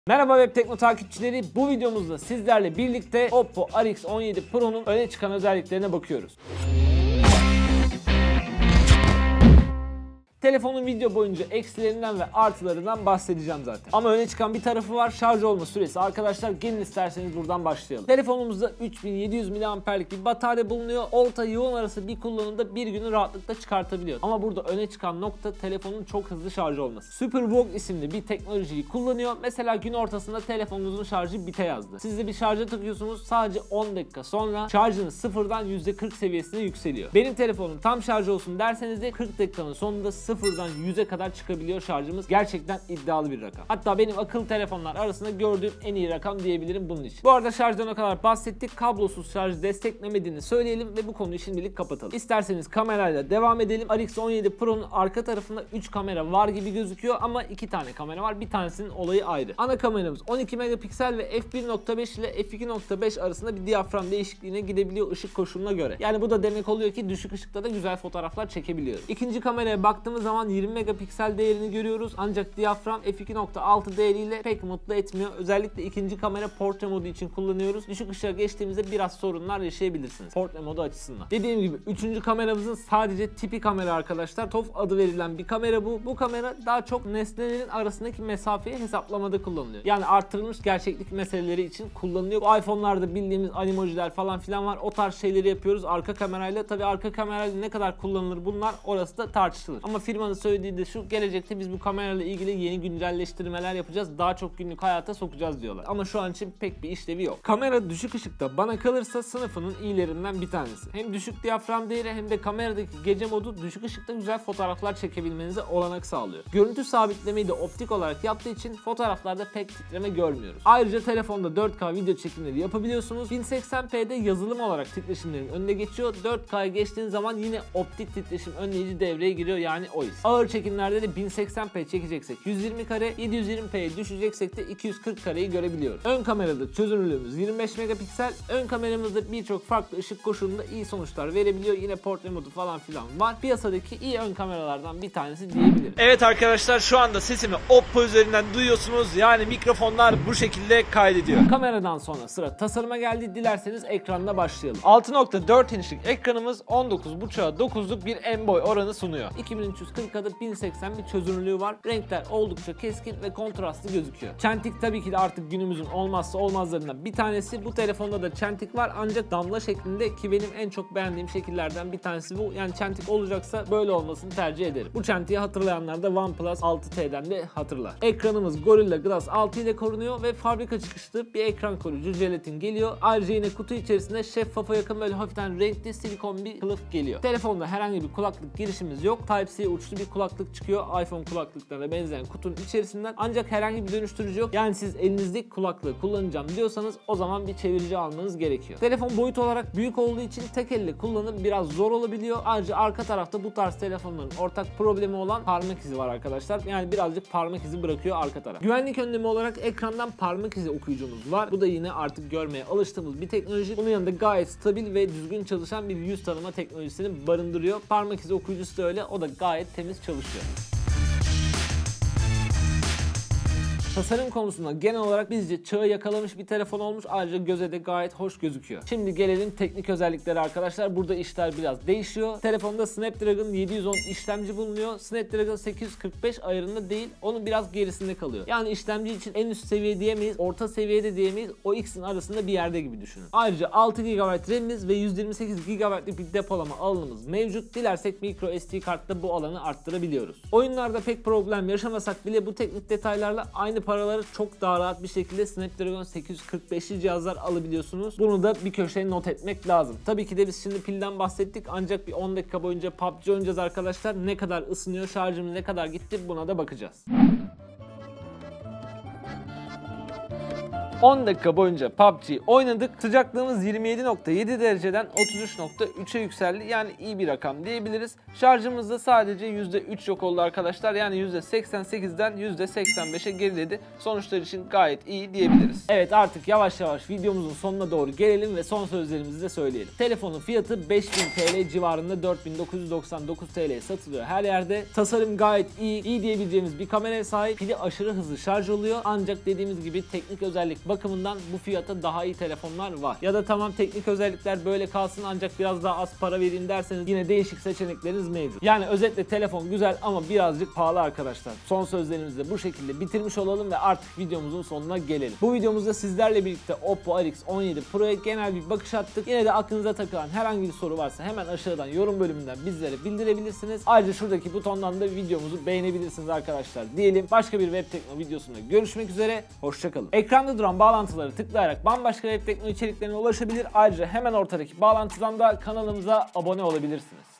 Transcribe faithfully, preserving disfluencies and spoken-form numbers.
Merhaba Web Tekno takipçileri, bu videomuzda sizlerle birlikte Oppo R X on yedi Pro'nun öne çıkan özelliklerine bakıyoruz. Telefonun video boyunca eksilerinden ve artılarından bahsedeceğim zaten. Ama öne çıkan bir tarafı var, şarj olma süresi. Arkadaşlar gelin isterseniz buradan başlayalım. Telefonumuzda üç bin yedi yüz miliamperlik bir batarya bulunuyor. Orta yoğun arası bir kullanımda bir günü rahatlıkla çıkartabiliyor. Ama burada öne çıkan nokta telefonun çok hızlı şarj olması. SuperVOOC isimli bir teknolojiyi kullanıyor. Mesela gün ortasında telefonunuzun şarjı bite yazdı. Siz de bir şarja takıyorsunuz, sadece on dakika sonra şarjınız sıfırdan yüzde kırk seviyesine yükseliyor. Benim telefonum tam şarj olsun derseniz de kırk dakikanın sonunda sıfırdan yüze kadar çıkabiliyor şarjımız. Gerçekten iddialı bir rakam. Hatta benim akıllı telefonlar arasında gördüğüm en iyi rakam diyebilirim bunun için. Bu arada şarjdan o kadar bahsettik. Kablosuz şarj desteklemediğini söyleyelim ve bu konuyu şimdilik kapatalım. İsterseniz kamerayla devam edelim. R X on yedi Pro'nun arka tarafında üç kamera var gibi gözüküyor ama iki tane kamera var. Bir tanesinin olayı ayrı. Ana kameramız on iki megapiksel ve f bir nokta beş ile f iki nokta beş arasında bir diyafram değişikliğine gidebiliyor ışık koşuluna göre. Yani bu da demek oluyor ki düşük ışıkta da güzel fotoğraflar çekebiliyoruz. İkinci kameraya baktığımız zaman yirmi megapiksel değerini görüyoruz. Ancak diyafram f iki nokta altı değeriyle pek mutlu etmiyor. Özellikle ikinci kamera portre modu için kullanıyoruz. Düşük ışığa geçtiğimizde biraz sorunlar yaşayabilirsiniz portre modu açısından. Dediğim gibi üçüncü kameramızın sadece tipi kamera arkadaşlar. T O F adı verilen bir kamera bu. Bu kamera daha çok nesnelerin arasındaki mesafeyi hesaplamada kullanılıyor. Yani artırılmış gerçeklik meseleleri için kullanılıyor. Bu iPhone'larda bildiğimiz animojiler falan filan var. O tarz şeyleri yapıyoruz arka kamerayla. Tabii arka kamerayla ne kadar kullanılır bunlar, orası da tartışılır. Ama firmanın söylediği de şu: gelecekte biz bu kamerayla ilgili yeni güncelleştirmeler yapacağız. Daha çok günlük hayata sokacağız diyorlar. Ama şu an için pek bir işlevi yok. Kamera düşük ışıkta bana kalırsa sınıfının iyilerinden bir tanesi. Hem düşük diyafram değeri hem de kameradaki gece modu düşük ışıkta güzel fotoğraflar çekebilmenize olanak sağlıyor. Görüntü sabitlemeyi de optik olarak yaptığı için fotoğraflarda pek titreme görmüyoruz. Ayrıca telefonda dört K video çekimleri yapabiliyorsunuz. bin seksen p'de yazılım olarak titreşimlerin önüne geçiyor. dört K'ya geçtiğiniz zaman yine optik titreşim önleyici devreye giriyor, yani O I S. Ağır çekimlerde de bin seksen p çekeceksek yüz yirmi kare, yedi yüz yirmi p'ye düşeceksek de iki yüz kırk kareyi görebiliyoruz. Ön kamerada çözünürlüğümüz yirmi beş megapiksel. Ön kameramızda birçok farklı ışık koşulunda iyi sonuçlar verebiliyor. Yine portre modu falan filan var. Piyasadaki iyi ön kameralardan bir tanesi diyebilirim. Evet arkadaşlar, şu anda sesimi Oppo üzerinden duyuyorsunuz. Yani mikrofonlar bu şekilde kaydediyor. Kameradan sonra sıra tasarıma geldi. Dilerseniz ekranda başlayalım. altı nokta dört inçlik ekranımız on dokuz buçuğa dokuzluk bir en boy oranı sunuyor. iki bin üç yüz kırk'da bin seksen bir çözünürlüğü var. Renkler oldukça keskin ve kontrastlı gözüküyor. Çentik tabii ki de artık günümüzün olmazsa olmazlarından bir tanesi. Bu telefonda da çentik var ancak damla şeklinde, ki benim en çok beğendiğim şekillerden bir tanesi bu. Yani çentik olacaksa böyle olmasını tercih ederim. Bu çentiği hatırlayanlar da OnePlus altı T'den de hatırlar. Ekranımız Gorilla Glass altı ile korunuyor ve fabrika çıkışlı bir ekran koruyucu jelatin geliyor. Ayrıca yine kutu içerisinde şeffafa yakın böyle hafiften renkli silikon bir kılıf geliyor. Telefonda herhangi bir kulaklık girişimiz yok. Type-C uçlu bir kulaklık çıkıyor iPhone kulaklıklarına benzeyen kutunun içerisinden, ancak herhangi bir dönüştürücü yok. Yani siz elinizdeki kulaklığı kullanacağım diyorsanız o zaman bir çevirici almanız gerekiyor. Telefon boyut olarak büyük olduğu için tek elle kullanım biraz zor olabiliyor. Ayrıca arka tarafta bu tarz telefonların ortak problemi olan parmak izi var arkadaşlar. Yani birazcık parmak izi bırakıyor arka taraf. Güvenlik önlemi olarak ekrandan parmak izi okuyucumuz var. Bu da yine artık görmeye alıştığımız bir teknoloji. Bunun yanında gayet stabil ve düzgün çalışan bir yüz tanıma teknolojisini barındırıyor. Parmak izi okuyucusu da öyle. O da gayet temiz çalışıyor. Tasarım konusunda genel olarak bizce çağı yakalamış bir telefon olmuş. Ayrıca göze de gayet hoş gözüküyor. Şimdi gelelim teknik özelliklere arkadaşlar. Burada işler biraz değişiyor. Telefonda Snapdragon yedi yüz on işlemci bulunuyor. Snapdragon sekiz yüz kırk beş ayarında değil, onun biraz gerisinde kalıyor. Yani işlemci için en üst seviye diyemeyiz, orta seviyede diyemeyiz. O ikisinin arasında bir yerde gibi düşünün. Ayrıca altı gigabayt RAM'imiz ve yüz yirmi sekiz gigabaytlık bir depolama alanımız mevcut. Dilersek micro S D kartla bu alanı arttırabiliyoruz. Oyunlarda pek problem yaşamasak bile bu teknik detaylarla aynı paraları çok daha rahat bir şekilde Snapdragon sekiz yüz kırk beşli cihazlar alabiliyorsunuz. Bunu da bir köşeye not etmek lazım. Tabii ki de biz şimdi pilden bahsettik ancak bir on dakika boyunca P U B G oynayacağız arkadaşlar. Ne kadar ısınıyor, şarjımız ne kadar gitti, buna da bakacağız. on dakika boyunca P U B G oynadık. Sıcaklığımız yirmi yedi nokta yedi dereceden otuz üç nokta üçe yükseldi. Yani iyi bir rakam diyebiliriz. Şarjımızda sadece yüzde üç yok oldu arkadaşlar. Yani yüzde seksen sekizden yüzde seksen beşe geriledi. Sonuçlar için gayet iyi diyebiliriz. Evet, artık yavaş yavaş videomuzun sonuna doğru gelelim ve son sözlerimizi de söyleyelim. Telefonun fiyatı beş bin TL civarında, dört bin dokuz yüz doksan dokuz TL'ye satılıyor her yerde. Tasarım gayet iyi, iyi diyebileceğimiz bir kameraya sahip. Pili aşırı hızlı şarj oluyor. Ancak dediğimiz gibi teknik özellik bakımından bu fiyata daha iyi telefonlar var. Ya da tamam, teknik özellikler böyle kalsın ancak biraz daha az para vereyim derseniz yine değişik seçenekleriniz mevcut. Yani özetle telefon güzel ama birazcık pahalı arkadaşlar. Son sözlerimizi de bu şekilde bitirmiş olalım ve artık videomuzun sonuna gelelim. Bu videomuzda sizlerle birlikte Oppo R X on yedi Pro'ya genel bir bakış attık. Yine de aklınıza takılan herhangi bir soru varsa hemen aşağıdan yorum bölümünden bizlere bildirebilirsiniz. Ayrıca şuradaki butondan da videomuzu beğenebilirsiniz arkadaşlar diyelim. Başka bir web tekno videosunda görüşmek üzere. Hoşçakalın. Ekranda duran bağlantıları tıklayarak bambaşka web tekno içeriklerine ulaşabilir. Ayrıca hemen ortadaki bağlantıdan da kanalımıza abone olabilirsiniz.